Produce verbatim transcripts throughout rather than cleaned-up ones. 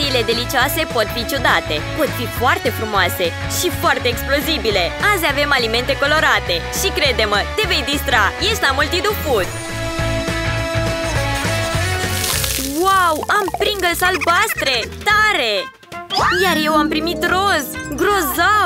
Chestiile delicioase pot fi ciudate, pot fi foarte frumoase și foarte explozibile. Azi avem alimente colorate și crede-mă, te vei distra, ești la Multidu Food. Wow, am Pringles albastre! Tare! Iar eu am primit roz! Grozav!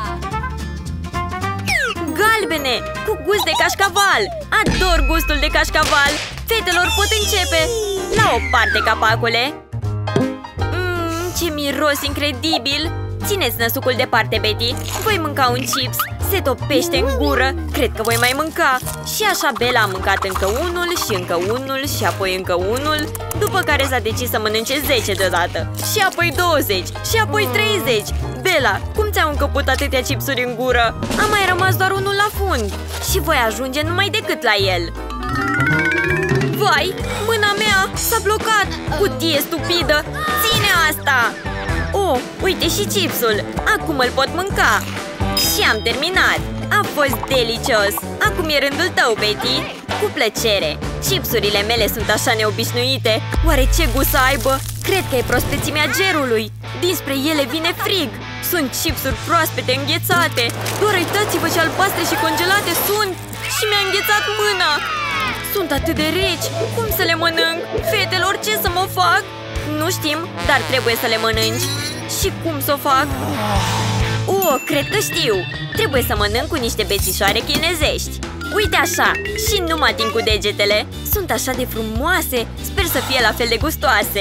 Galbene, cu gust de cașcaval! Ador gustul de cașcaval! Fetelor, pot începe! La o parte, capacule! Mmm, ce miros incredibil! Țineți năsucul departe, Betty! Voi mânca un chips! Se topește în gură! Cred că voi mai mânca! Și așa Bella a mâncat încă unul și încă unul și apoi încă unul, după care s-a decis să mănânce zece deodată. Și apoi douăzeci și apoi treizeci! Bella, cum ți-au încăput atâtea chipsuri în gură? A mai rămas doar unul la fund și voi ajunge numai decât la el. Vai, mâna mea s-a blocat! Cutie stupidă! Ține asta! Oh, uite și chipsul! Acum îl pot mânca! Și am terminat! A fost delicios! Acum e rândul tău, Betty! Cu plăcere! Chipsurile mele sunt așa neobișnuite! Oare ce gust să aibă? Cred că e prospețimea gerului! Dinspre ele vine frig! Sunt chipsuri proaspete înghețate! Doar uitați-vă ce albastre și congelate sunt! Și mi-a înghețat mâna! Sunt atât de reci! Cum să le mănânc? Fetelor, ce să mă fac? Nu știm, dar trebuie să le mănânci! Și cum să o fac? Oh, cred că știu! Trebuie să mănânc cu niște bețișoare chinezești! Uite așa! Și nu mă ating cu degetele! Sunt așa de frumoase! Sper să fie la fel de gustoase!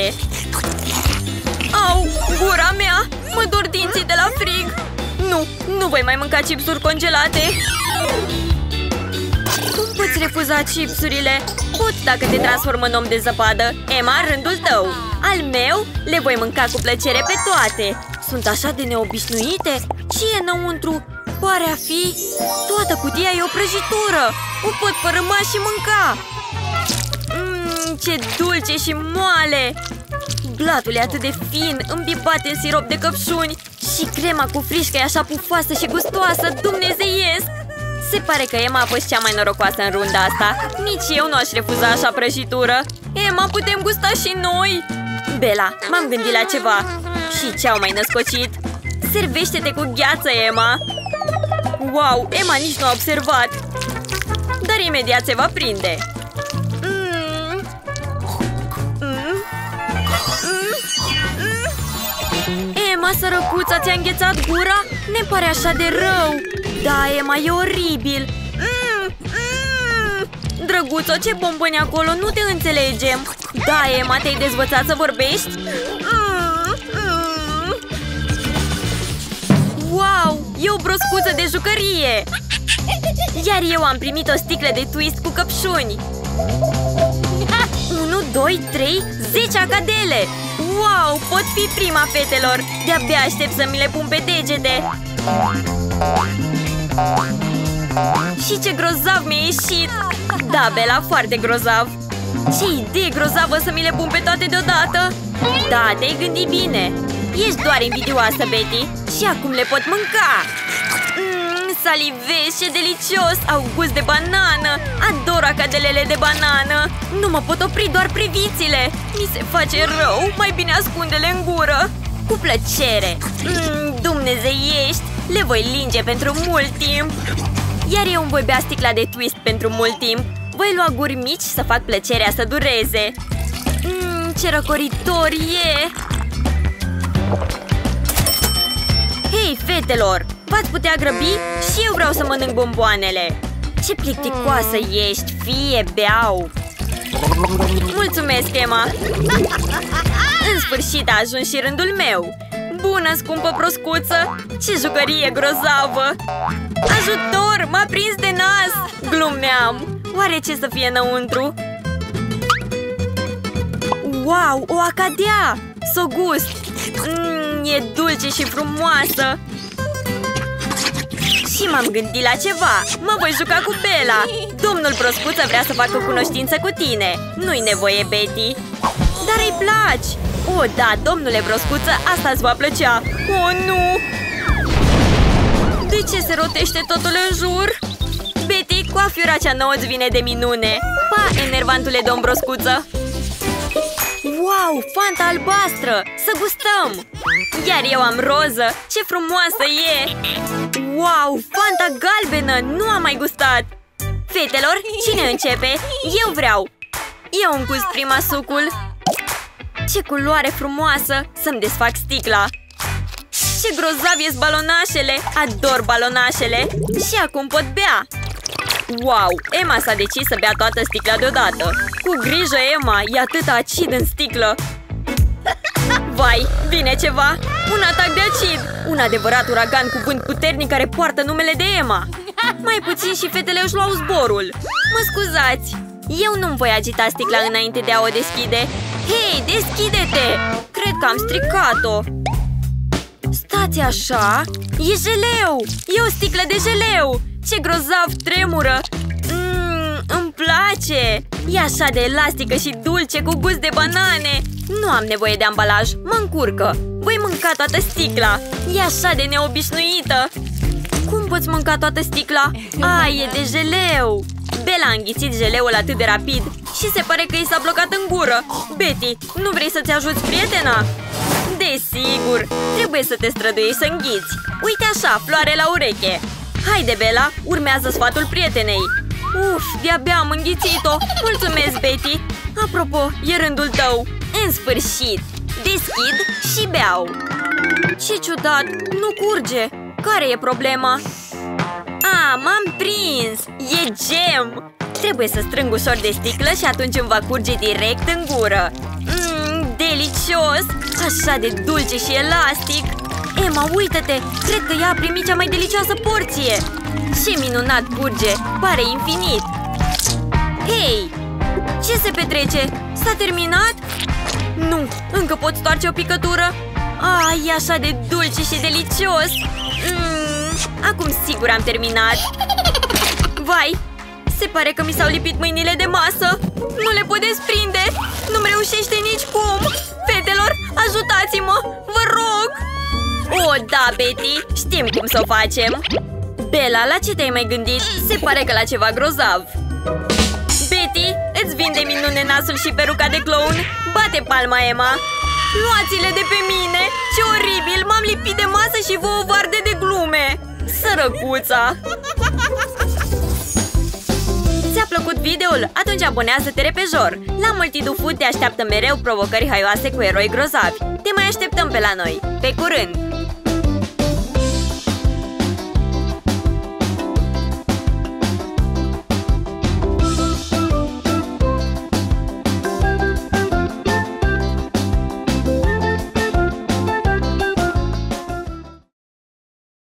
Au! Gura mea! Mă dor dinții de la frig! Nu! Nu voi mai mânca chipsuri congelate! Cum poți refuza chipsurile? Pot dacă te transformă în om de zăpadă! Emma, rândul tău! Al meu? Le voi mânca cu plăcere pe toate! Sunt așa de neobișnuite! Ce e înăuntru? Pare a fi... Toată cutia e o prăjitură! O pot fărâma și mânca! Mmm, ce dulce și moale! Blatul e atât de fin, îmbibat în sirop de căpșuni și crema cu frișcă e așa pufoasă și gustoasă, dumnezeiesc! Se pare că Emma a fost cea mai norocoasă în runda asta. Nici eu nu aș refuza așa prăjitură. Emma, putem gusta și noi? Bella, m-am gândit la ceva. Și ce-au mai născocit? Servește-te cu gheață, Emma! Wow, Emma nici nu a observat. Dar imediat se va prinde. Mm. Mm. Mm. Mm. Emma, sărăcuța, ți-a înghețat gura? Ne pare așa de rău. Da, Emma, e oribil. Mm. Mm. Drăguțo, ce bomboni acolo? Nu te înțelegem. Da, Emma, te-ai dezvățat să vorbești? Mm. Mm. Wow, e o broscuță de jucărie! Iar eu am primit o sticlă de twist cu căpșuni. unu, doi, trei, zece acadele! Wow, pot fi prima, fetelor! De-abia aștept să mi le pun pe degete! Și ce grozav mi-a ieșit! Da, Bella, foarte grozav! Ce idee grozavă să mi le pun pe toate deodată! Da, te-ai gândit bine! Ești doar invidioasă, Betty! Și acum le pot mânca! Mmm, salivez, ce delicios! Au gust de banană! Ador acadelele de banană! Nu mă pot opri, doar priviți-le! Mi se face rău! Mai bine ascunde-le în gură! Cu plăcere! Mmm, dumnezeiești! Le voi linge pentru mult timp! Iar eu îmi voi bea sticla de twist pentru mult timp! Voi lua guri mici să fac plăcerea să dureze! Mmm, ce răcoritor e! Hei, fetelor! V-ați putea grăbi? Și eu vreau să mănânc bomboanele! Ce plicticoasă ești! Fie, beau! Mulțumesc, Emma! În sfârșit a ajuns și rândul meu! Bună, scumpă proscuță! Ce jucărie grozavă! Ajutor! M-a prins de nas! Glumeam! Oare ce să fie înăuntru? Wow, o acadea! S-o gust! Mmm, e dulce și frumoasă! Și m-am gândit la ceva! Mă voi juca cu Bella! Domnul Proscuță vrea să facă cunoștință cu tine! Nu-i nevoie, Betty! Dar îi placi! Oh, da, domnule Proscuță, asta îți va plăcea! Oh, nu! De ce se rotește totul în jur? Betty, coafiura cea nouă îți vine de minune! Pa, enervantule domn Proscuță! Wow, Fanta albastră! Să gustăm! Iar eu am roză! Ce frumoasă e! Wow, Fanta galbenă! Nu am mai gustat! Fetelor, cine începe? Eu vreau! Eu îmi gust prima sucul! Ce culoare frumoasă! Să-mi desfac sticla! Ce grozav ies balonașele! Ador balonașele! Și acum pot bea! Wow! Emma s-a decis să bea toată sticla deodată! Cu grijă, Emma! E atât acid în sticlă! Vai! Vine ceva! Un atac de acid! Un adevărat uragan cu vânt puternic care poartă numele de Emma! Mai puțin și fetele își luau zborul! Mă scuzați! Eu nu-mi voi agita sticla înainte de a o deschide! Hei, deschide-te! Cred că am stricat-o! Stați așa! E jeleu! E o sticlă de jeleu! Ce grozav tremură! Mmm, îmi place! E așa de elastică și dulce, cu gust de banane! Nu am nevoie de ambalaj, mă încurcă! Voi mânca toată sticla! E așa de neobișnuită! Cum poți mânca toată sticla? A, e de jeleu! Bella a înghițit jeleul atât de rapid și se pare că i s-a blocat în gură. Betty, nu vrei să-ți ajuți prietena? Desigur! Trebuie să te străduiești să înghiți. Uite așa, floare la ureche. Haide, Bella, urmează sfatul prietenei. Uf, de-abia am înghițit-o. Mulțumesc, Betty. Apropo, e rândul tău. În sfârșit. Deschid și beau. Ce ciudat, nu curge. Care e problema? Ah, m-am prins! E gem! Trebuie să strâng ușor de sticlă și atunci îmi va curge direct în gură. Mmm, delicios! Așa de dulce și elastic! Emma, uită-te! Cred că ea a primit cea mai delicioasă porție! Ce minunat curge! Pare infinit! Hei! Ce se petrece? S-a terminat? Nu! Încă pot stoarce o picătură? Ah, e așa de dulce și delicios! Mmm, acum sigur am terminat! Vai! Se pare că mi s-au lipit mâinile de masă! Nu le pot desprinde! Nu-mi reușește nicicum! Fetelor, ajutați-mă! Vă rog! O, da, Betty! Știm cum să o facem! Bella, la ce te-ai mai gândit? Se pare că la ceva grozav! Betty, îți vinde minune nasul și peruca de clown? Bate palma, Emma! Luați-le de pe mine! Ce oribil! M-am lipit de masă și vouă vă arde de glume! Sărăcuța! Ți-a plăcut videoul? Atunci abonează-te repejor! La Multidu Food te așteaptă mereu provocări haioase cu eroi grozavi! Te mai așteptăm pe la noi! Pe curând!